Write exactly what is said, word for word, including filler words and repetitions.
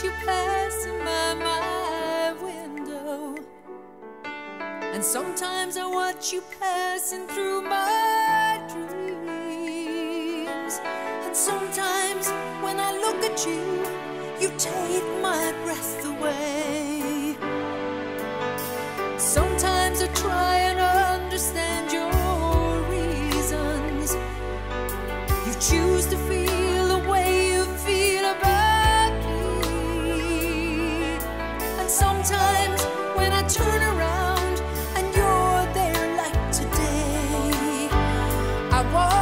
you passing by my window, and sometimes I watch you passing through my dreams. And sometimes when I look at you, you take my breath away. Sometimes I try and understand your reasons. You choose to feel the way you feel about me. And sometimes when I turn around and you're there like today, I walk